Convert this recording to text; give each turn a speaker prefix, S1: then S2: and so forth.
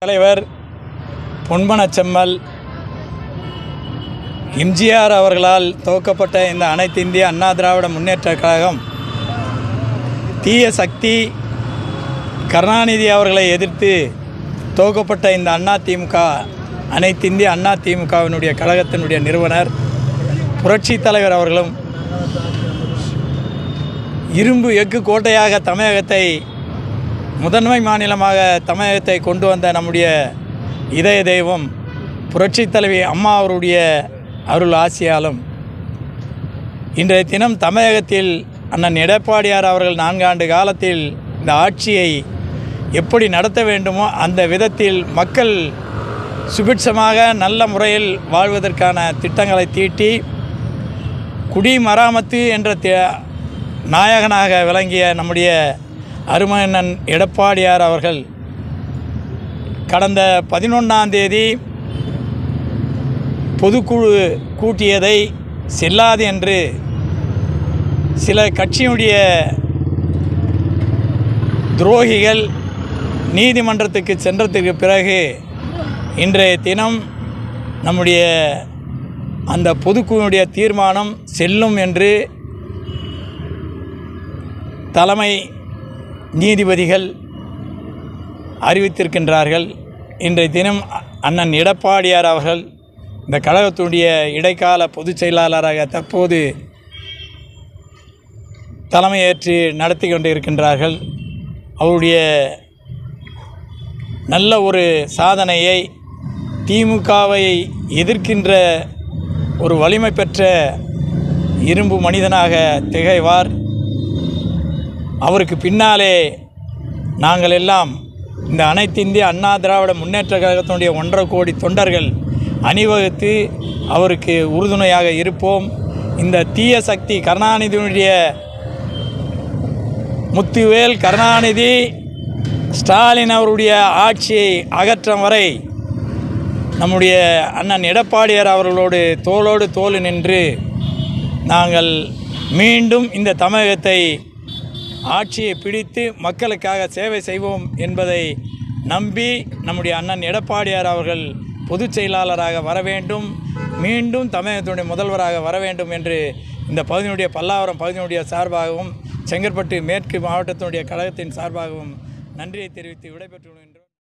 S1: தலைவர் பொன்மனச்செம்மல் எம்ஜிஆர் அவர்களால் துவக்கப்பட்ட இந்த அனைத்து இந்திய அண்ணா திராவிட முன்னேற்றக் கழகம் தீய சக்தி கருணாநிதி அவர்களை எதிர்த்து துவக்கப்பட்ட இந்த அதிமுக அனைத்து இந்திய அதிமுகவினுடைய கழகத்தினுடைய நிறுவனர் புரட்சி தலைவர் அவர்களும் இரும்பு எஃகு கோட்டையாக தமிழகத்தை முதன்மை மாநிலமாக தமிழகத்தை கொண்டு வந்த நம்முடைய இதய தெய்வம் புரட்சி தலைவி அம்மா அவருடைய அருள் ஆசியாலும் இன்றைய தினம் தமிழகத்தில் அண்ணன் எடப்பாடியார் அவர்கள் 4 ஆண்டு காலத்தில் இந்த ஆட்சியை எப்படி நடத்த வேண்டுமோ அந்த விதத்தில் மக்கள் சுபிட்சமாக நல்ல முறையில் வாழ்வதற்கான திட்டங்களை தீட்டி குடிமராமத்து என்ற நாயகனாக விளங்கிய நம்முடைய அருமையண்ணன் எடப்பாடியார் அவர்கள் கடந்த 11ஆம் தேதி பொதுக்குழு கூட்டியதை செல்லாது என்று சில கட்சியினுடைய துரோகிகள் நீதிமன்றத்துக்கு சென்றதுக்கு பிறகு இன்றைய தினம் நம்முடைய அந்த பொதுக்குழுவுடைய தீர்மானம் செல்லும் என்று தலைமை நீதிபதிகள் அறிவித்திருக்கின்றார்கள். இன்றைய தினம் அண்ணன் எடப்பாடியார் அவர்கள் இந்த கழகத்துடைய இடைக்கால பொதுச் செயலாளராக தற்போது தலைமையேற்று நடத்தி கொண்டு இருக்கின்றார்கள். அவருடைய நல்ல ஒரு சாதனையை திமுகவை எதிர்க்கின்ற ஒரு வலிமை பெற்ற இரும்பு மனிதனாக திகைவார். அவருக்கு பின்னாலே நாங்கள் எல்லாம் இந்த அனைத்து இந்திய அண்ணா திராவிட முன்னேற்ற கழகத்தினுடைய 1.5 கோடி தொண்டர்கள் அணிவகுத்து அவருக்கு உறுதுணையாக இருப்போம். இந்த தீய சக்தி கருணாநிதியினுடைய முத்துவேல் கருணாநிதி ஸ்டாலின் அவருடைய ஆட்சியை அகற்றும் வரை நம்முடைய அண்ணன் எடப்பாடியார் அவர்களோடு தோளோடு தோள் நின்று நாங்கள் மீண்டும் இந்த தமிழகத்தை ஆட்சியை பிடித்து மக்களுக்காக சேவை செய்வோம் என்பதை நம்பி நம்முடைய அண்ணன் எடப்பாடியார் அவர்கள் பொதுச் செயலாளராக வர வேண்டும், மீண்டும் தமிழகத்தினுடைய முதல்வராக வர வேண்டும் என்று இந்த பகுதியினுடைய பல்லாவரம் பகுதியினுடைய சார்பாகவும் செங்கற்பட்டு மேற்கு மாவட்டத்தினுடைய கழகத்தின் சார்பாகவும் நன்றியை தெரிவித்து விடைபெற்றுள்ளேன்.